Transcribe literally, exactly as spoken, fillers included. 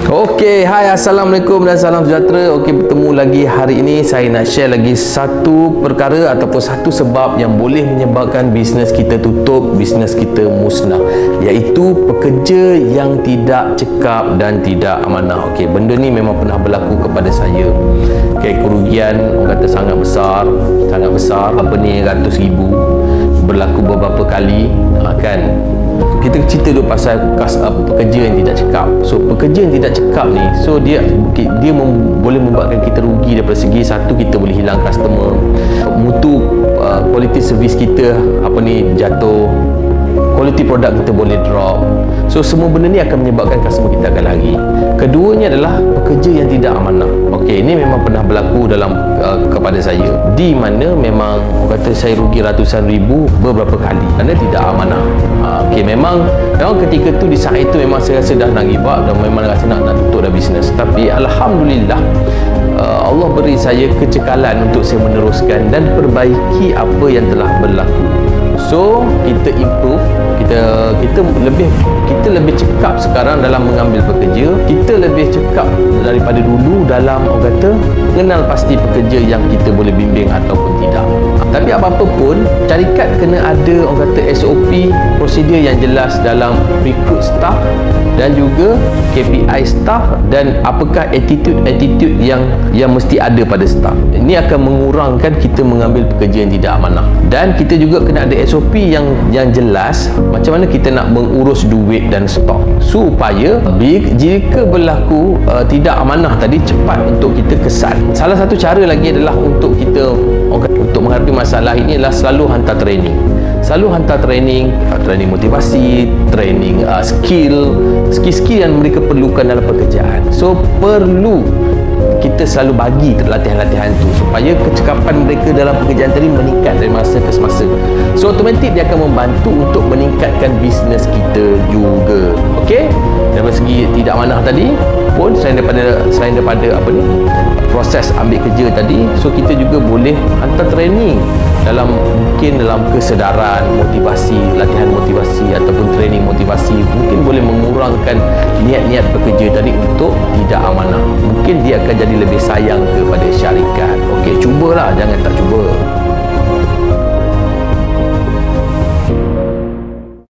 Okey, hai, Assalamualaikum dan salam sejahtera. Okey, bertemu lagi hari ini. Saya nak share lagi satu perkara ataupun satu sebab yang boleh menyebabkan bisnes kita tutup, bisnes kita musnah, iaitu pekerja yang tidak cekap dan tidak amanah. Okey, benda ni memang pernah berlaku kepada saya. Okey, kerugian orang kata sangat besar, sangat besar, apa ni ratus ribu, berlaku beberapa kali, kan. Kita cerita dulu pasal kas, uh, pekerja yang tidak cekap. So pekerja yang tidak cekap ni, so dia dia mem, boleh membuatkan kita rugi daripada segi satu, kita boleh hilang customer, mutu uh, quality service kita apa ni jatuh, quality produk kita boleh drop. So semua benda ni akan menyebabkan customer kita akan lari. Keduanya adalah pekerja yang tidak amanah. Okey, ini memang pernah berlaku dalam uh, kepada saya, di mana memang orang kata saya rugi ratusan ribu beberapa kali kerana tidak amanah. Uh, Okey, memang memang ketika tu, di saat itu memang saya rasa dah nak give up dan memang rasa nak, nak tutup dah bisnes. Tapi Alhamdulillah, uh, Allah beri saya kecekalan untuk saya meneruskan dan perbaiki apa yang telah berlaku. So kita improve, kita kita lebih kita lebih cekap sekarang dalam mengambil pekerja. Kita lebih cekap daripada dulu dalam orang kata mengenal pasti pekerja yang kita boleh bimbing ataupun tidak. Tapi apa-apa pun, syarikat kena ada orang kata S O P, prosedur yang jelas dalam recruit staff dan juga K P I staff, dan apakah attitude-attitude yang yang mesti ada pada staff. Ini akan mengurangkan kita mengambil pekerja yang tidak amanah. Dan kita juga kena ada S O P yang yang jelas macam mana kita nak mengurus duit dan stok, supaya jika berlaku uh, tidak amanah tadi, cepat untuk kita kesan. Salah satu cara lagi adalah untuk kita untuk menghadapi masalah ini adalah selalu hantar training. Selalu hantar training, training motivasi, training uh, skill, skill-skill yang mereka perlukan dalam pekerjaan. So perlu kita selalu bagi latihan-latihan tu supaya kecekapan mereka dalam pekerjaan tadi meningkat dari masa ke semasa. So automatik dia akan membantu untuk meningkatkan bisnes kita juga. Okey, dari segi tidak amanah tadi pun, selain daripada selain daripada apa ni proses ambil kerja tadi, so kita juga boleh hantar training dalam mungkin dalam kesedaran, motivasi, latihan motivasi ataupun training motivasi, mungkin boleh mengurangkan niat-niat pekerja tadi untuk tidak amanah. Mungkin dia akan jadi lebih sayang kepada syarikat. Okey, cubalah, jangan tak cuba.